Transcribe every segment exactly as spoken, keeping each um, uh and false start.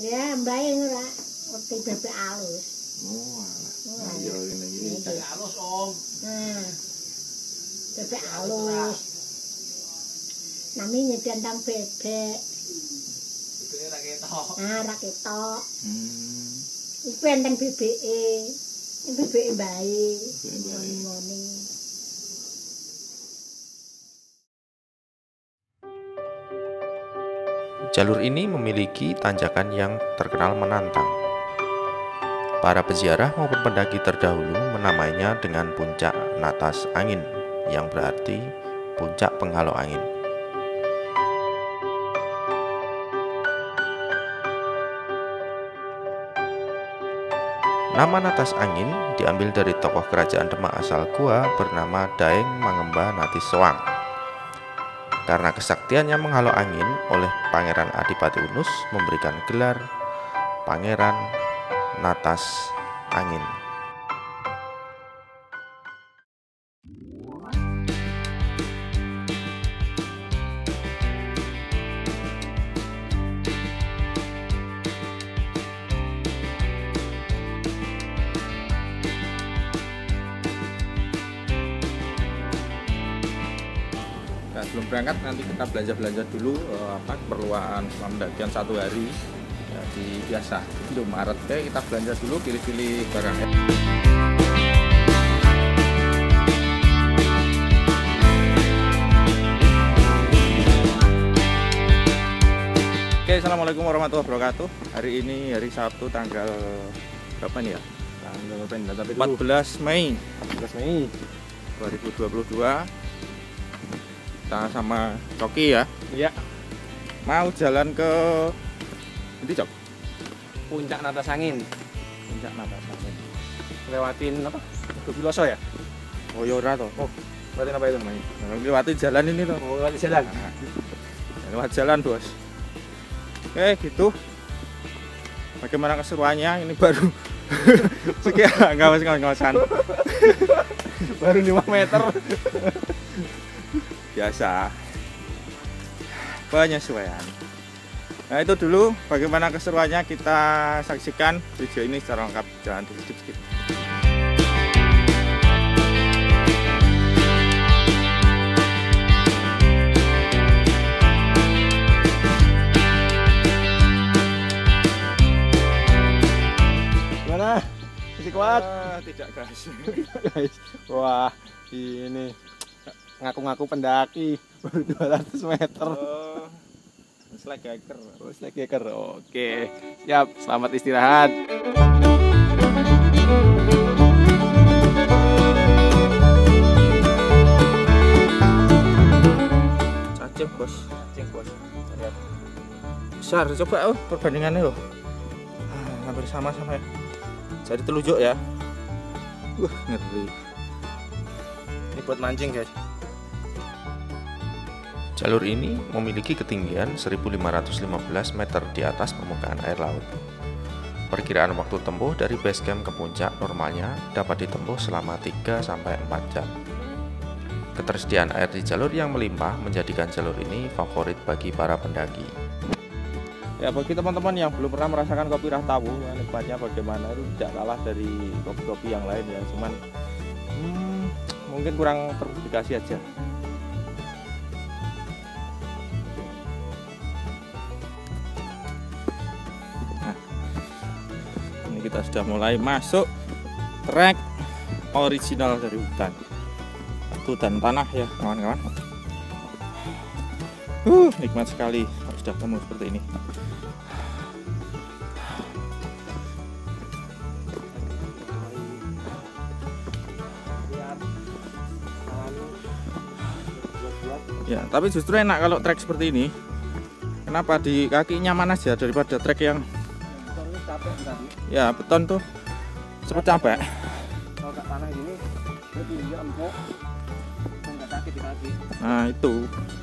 Ya, mbae ora ngerti bebek alus. Oh, alah. Ayo ngene iki. Bebek alus, Om. Nah. Bebek alus. Namanya dendang bebek. Bebek ra ketok. Ah, ra ketok. Hmm. Iku enteng bebeke. Ini bebeke mbae. Bebeke mbae. Ngene. Jalur ini memiliki tanjakan yang terkenal menantang. Para peziarah maupun pendaki terdahulu menamainya dengan puncak Natas Angin, yang berarti puncak penghalau angin. Nama Natas Angin diambil dari tokoh kerajaan Demak asal Goa bernama Daeng Mangemba Natis Soang. Karena kesaktiannya menghalau angin oleh Pangeran Adipati Unus memberikan gelar Pangeran Natas Angin. Nah, sebelum berangkat nanti kita belanja-belanja dulu uh, apa keperluan selama pendakian satu hari ya, di biasa untuk Maret. Oke, kita belanja dulu, pilih-pilih barang. Oke, assalamualaikum warahmatullahi wabarakatuh. Hari ini hari Sabtu tanggal berapa nih ya? Tanggal empat belas Mei dua ribu dua puluh dua. Kita sama Coki ya. Iya. Mau jalan ke ini Cok. Puncak Natas Angin. Puncak Natas Angin. Lewatin apa? Gobiloso ya? Oh ya ora toh. Oh, lewatin apa itu namanya? Nah, lewati jalan ini toh. Oh, lewat jalan. Nah, lewat jalan, Bos. Oke, gitu. Bagaimana keseruannya? Ini baru sekian ngawas-ngawasan. Baru lima meter. Biasa penyesuaian. Nah itu dulu bagaimana keseruannya, kita saksikan video ini secara lengkap, jangan di skip-skip. Gimana? Masih kuat? Ah, tidak guys. Guys, wah ini ngaku-ngaku pendaki baru dua ratus meter. Oh, slack hiker. Oh, slack hiker. Oke, siap. Selamat istirahat. Cacing bos. Cek bos. Lihat. Besar, coba oh perbandingannya loh. Ah, hampir sama-sama ya. Jadi telunjuk ya. Wah, ngeri. Ini buat mancing guys. Jalur ini memiliki ketinggian seribu lima ratus lima belas meter di atas permukaan air laut. Perkiraan waktu tempuh dari base camp ke puncak normalnya dapat ditempuh selama tiga sampai empat jam. Ketersediaan air di jalur yang melimpah menjadikan jalur ini favorit bagi para pendaki. Ya bagi teman-teman yang belum pernah merasakan kopi Rahtawu, ya, nikmatnya bagaimana itu tidak kalah dari kopi-kopi yang lain ya, cuman hmm, mungkin kurang terpublikasi aja. Nah, ini kita sudah mulai masuk trek original dari hutan, batu dan tanah ya kawan-kawan. Uh, nikmat sekali kalau sudah ketemu seperti ini. Ya, tapi justru enak kalau trek seperti ini. Kenapa? Di kaki nyaman aja daripada trek yang ya beton tuh cepet capek. Kalau nggak tanah gini, dia tinggi empuk dan nggak sakit di kaki. Nah itu.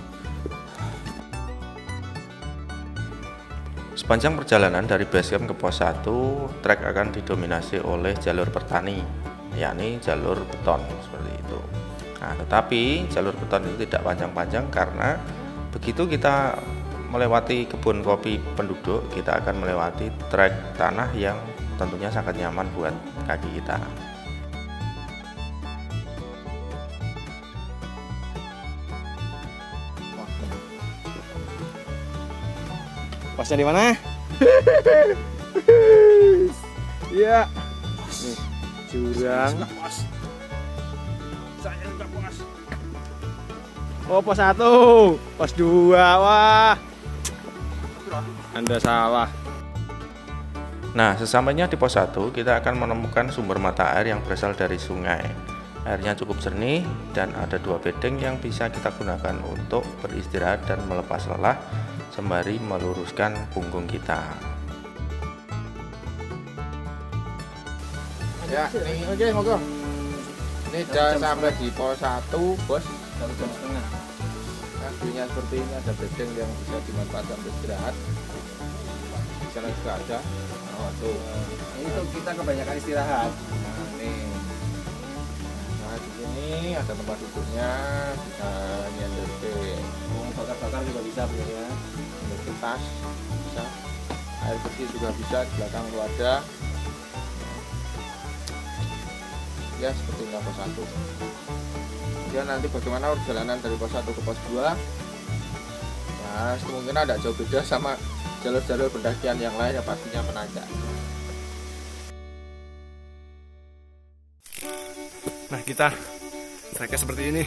Sepanjang perjalanan dari base camp ke pos satu, trek akan didominasi oleh jalur pertani, yakni jalur beton seperti itu. Nah, tetapi jalur beton itu tidak panjang-panjang karena begitu kita melewati kebun kopi penduduk, kita akan melewati trek tanah yang tentunya sangat nyaman buat kaki kita. Posnya di mana? Iya. Nih, jurang. Saya enggak puas. Oh, pos satu, pos dua, wah. Anda salah. Nah, sesampainya di pos satu, kita akan menemukan sumber mata air yang berasal dari sungai. Airnya cukup jernih dan ada dua bedeng yang bisa kita gunakan untuk beristirahat dan melepas lelah sembari meluruskan punggung kita. Ya, ini oke, monggo. Ini sudah sampai di pos satu, Bos. Satu jam setengah. Nah, view-nya seperti ini, ada bedeng yang bisa dimanfaatkan untuk istirahat. Di sana juga ada. Oh, tuh. Ini tuh kita kebanyakan istirahat. Nah, nih. Nah, di sini ada tempat duduknya, bisa nyender Mau bakar-bakar juga bisa ya. nyender tas, bisa. Air bersih juga bisa, di belakang itu ada. Ya, seperti ini pos satu. Kemudian nanti bagaimana perjalanan dari pos satu ke pos dua. Ya, kemungkinan ada jauh beda sama jalur-jalur pendakian yang lain yang pastinya menanjak. Nah, kita treknya seperti ini.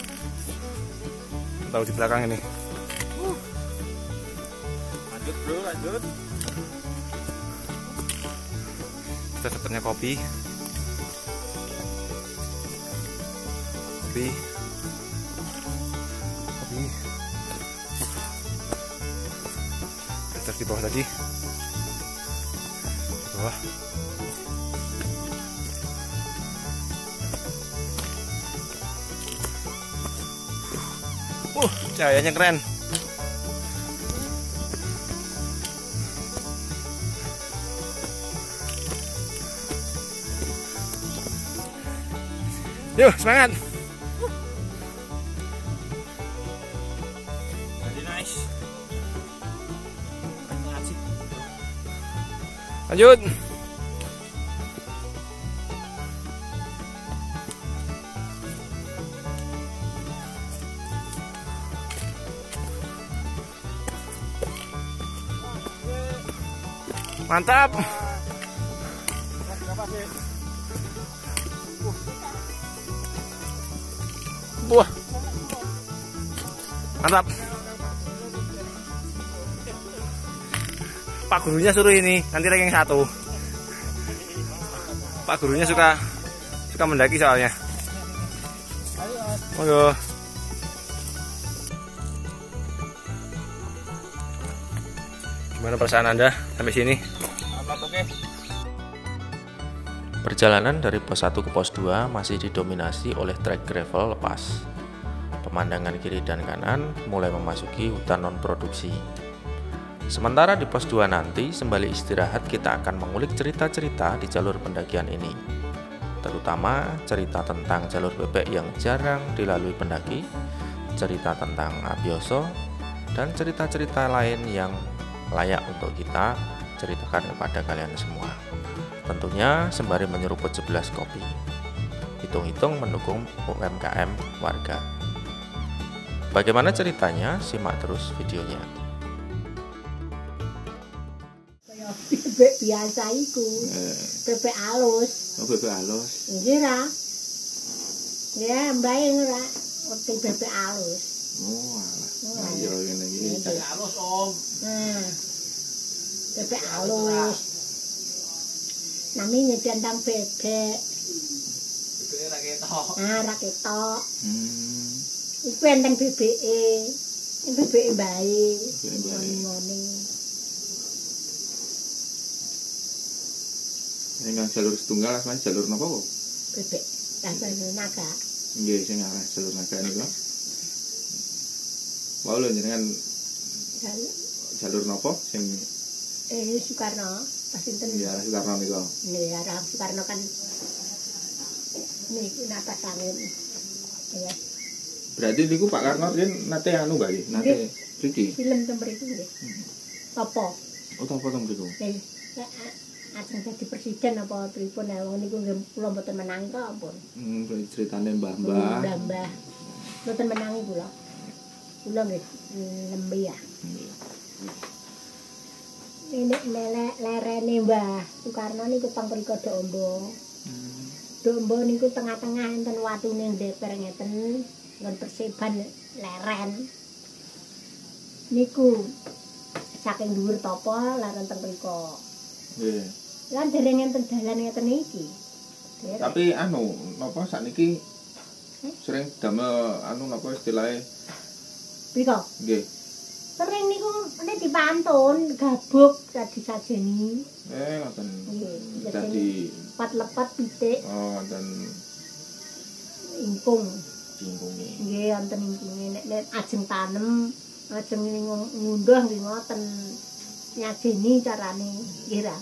Tahu di belakang ini. Lanjut bro, lanjut. Kita dapatnya kopi. Kopi. Kopi. Kita di bawah tadi. Di bawah. Uh, cahayanya keren. Yuk, semangat. Jadi nice. Asik. Lanjut. Mantap. Wah. Mantap. Pak gurunya suruh ini, nanti ranking satu. Pak gurunya suka suka mendaki soalnya. Monggo. Gimana perasaan Anda sampai sini? Perjalanan dari pos satu ke pos dua masih didominasi oleh trek gravel lepas. Pemandangan kiri dan kanan mulai memasuki hutan non-produksi. Sementara di pos dua nanti, sembari istirahat kita akan mengulik cerita-cerita di jalur pendakian ini. Terutama cerita tentang jalur bebek yang jarang dilalui pendaki, cerita tentang Abioso, dan cerita-cerita lain yang layak untuk kita ceritakan kepada kalian semua. Tentunya sembari menyeruput sebelas kopi. Hitung-hitung mendukung U M K M warga. Bagaimana ceritanya? Simak terus videonya. Kaya bebek biasa iku. Bebek halus. Oh, bebek halus. Nggih ra. Ya, mbae ora uti bebek halus. Oh, alah. Nah, iya ngene iki. Bebek halus, Om. Nah. Bebek halus. Namanya dandang bebek. Bebek ra ketok. Ah, ra ketok. Hmm. Iku enten bebeke. Ini bebeke mbae. Bebeke mbae. Ngene. Ini kan jalur setunggal, mas jalur napa kok? Bebek. Rasane naga. Nggih, sing arah jalur naga niku. Wau lho jenengan Jalur jalur napa sing eh Soekarno, pas sinten? di arah Soekarno niku? Nih, arah Soekarno kan niku napas angin. Ya. Berarti niku Pak Karno riyen nate anu nggak nggih? Nate Mriki. Film teng mriku nggih. Apa? Oh, apa teng mriku? Nggih. Ajeng dadi presiden apa pripun ya wong niku nggih kula mboten menangi kok ampun. Hmm, ceritane mbah-mbah. Mbah-mbah. Mboten menangi kula. Kula nggih lembe ya. Ini lele lerene Mbah Soekarno niku teng mriku Dombo. Dombo niku tengah-tengah enten watune ndeper ngeten nggon perseban leren. Niku saking dhuwur tapa laren teng mriku. Nggih. Lan dereng enten dalan ngeten iki. Tapi anu napa sakniki sering damel anu napa istilahnya Priko? nggih. Sering niku nek dipantun gabuk dadi sajeni. Eh ngoten. Nggih. Dadi Pat lepat pitik oh ngoten ingkung. jingkunge. Nggih wonten ingkunge nek nek ajeng tanem, ajeng ngunduh nggih ngoten nyajeni carane nggih ra.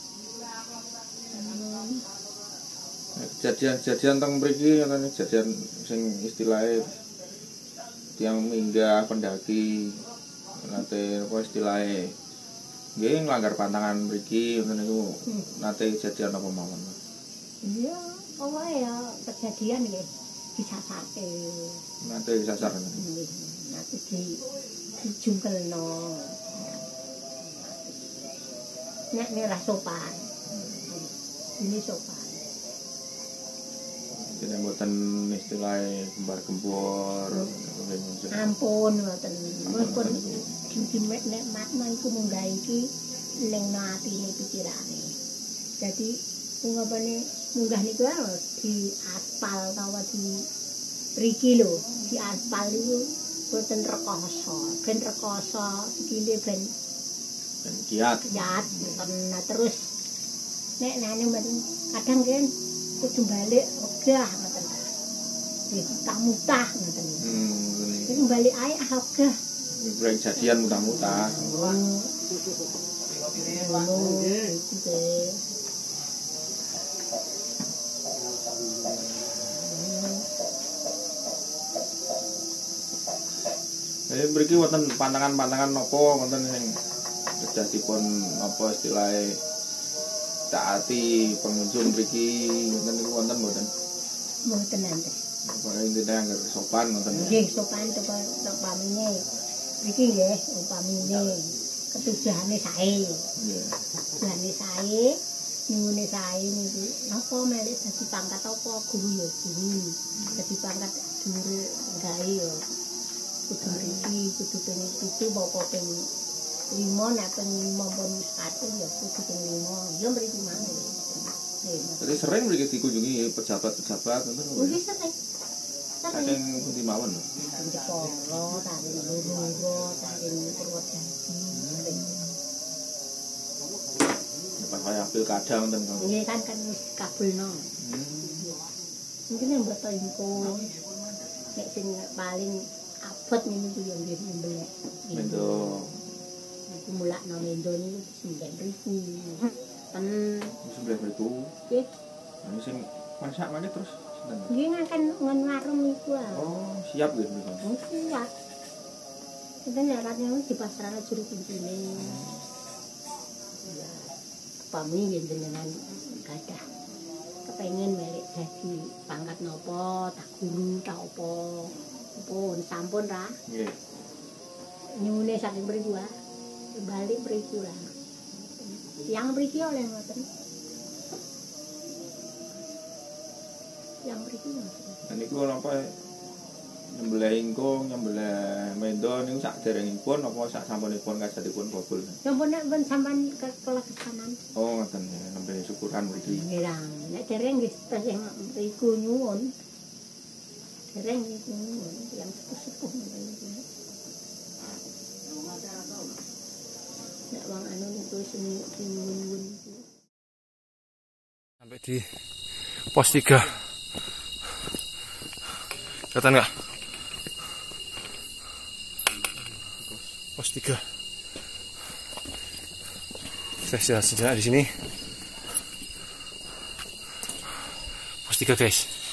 Kejadian-kejadian teng mriki ngoten kejadian sing istilahnya tiang minggah pendaki nate apa istilahnya nggih nglanggar pantangan mriki ngoten niku nate kejadian apa mawon. Iya, pokoke ya kejadian nggih disasarte. Nate disasar ngoten. Nggih, nate di dijungkelno. Nek nek sopan. Ini sopan. Dene mboten istilahnya gembar-gembor. Ampun ngoten. Mumpun dimek nek matno iku munggah iki ning atine pikirane. Jadi ungapane munggah niku di aspal utawa di mriki lho, di aspal niku boten rekoso, ben rekoso sikile ben ben kiat. Kiat nah terus nek nane mboten kadang kan kudu balik ogah ngoten. Wis tak mutah ngoten. Hmm, Wis balik ae ah ogah. Breng jadian mudah-mudah. Eh mriki wonten pantangan-pantangan napa wonten sing kedadipun apa istilahnya taati pengunjung mriki wonten niku wonten mboten? Mboten nanti. Apa intine anggar sopan wonten. Nggih sopan to upamine. Iki nggih upamine ketujahane sae. Nggih. Ketujahane sae, nyuwune sae niku napa melek dadi pangkat apa guru ya guru. Dadi pangkat guru gawe ya. Kudu iki kudu ping pitu apa ping lima nek ping lima pun satu ya kudu ping lima. Ya mriki mangke. Jadi sering mriki dikunjungi pejabat-pejabat ngoten. Nggih sering. Saking pundi mawon lho. Jepara, saking Loro, saking Purwodadi. Pas kaya pilkada ngoten kok. Nggih kan kan wis kabulno. Mungkin yang mboten ingkung. Nek sing paling abot niku yo nggih nyembelih. Mendo Niku mulakno mendo niku sembilan ribu. Ten sembilan ribu. nggih. Ini sing masak mangke terus sinten? Nggih ngaken ngon warung niku ah. Oh, siap nggih niku. Oh, siap. Kita nyaratnya di pasarane juru kuncine. Ya, pami nggih jenengan gadah kepengin melek dadi pangkat napa, tak guru, tak apa. Pun sampun ra. Nggih. Nyuwune saking mriku ah. Balik mriku lah. Yang mriki oleh ngoten. Yang mriki ngoten. Nah niku napa nyembelih ingkung, nyembelih mendo niku sak derengipun apa sak sampunipun kajatipun bobol. Sampun nek pun sampean ke kelaksanan. Oh ngoten ya, nembe syukuran mriki. Nggih, nek dereng nggih sing mriku nyuwun. Dereng niku nyuwun yang sepuh-sepuh ngoten niku. Nek wong anu niku sing nyuwun niku. Sampai di pos tiga. Kelihatan nggak? Pos tiga. Saya istirahat sejenak di sini. Pos tiga guys.